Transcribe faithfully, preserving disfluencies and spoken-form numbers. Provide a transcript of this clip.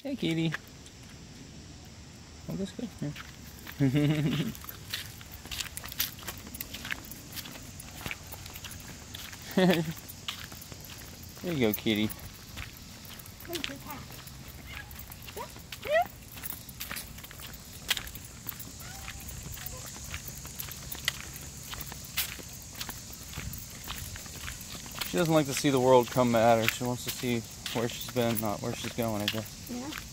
Hey, kitty. Oh, that's good. Here. There you go, kitty. She doesn't like to see the world come at her. She wants to see where she's been, not where she's going, I guess. Yeah.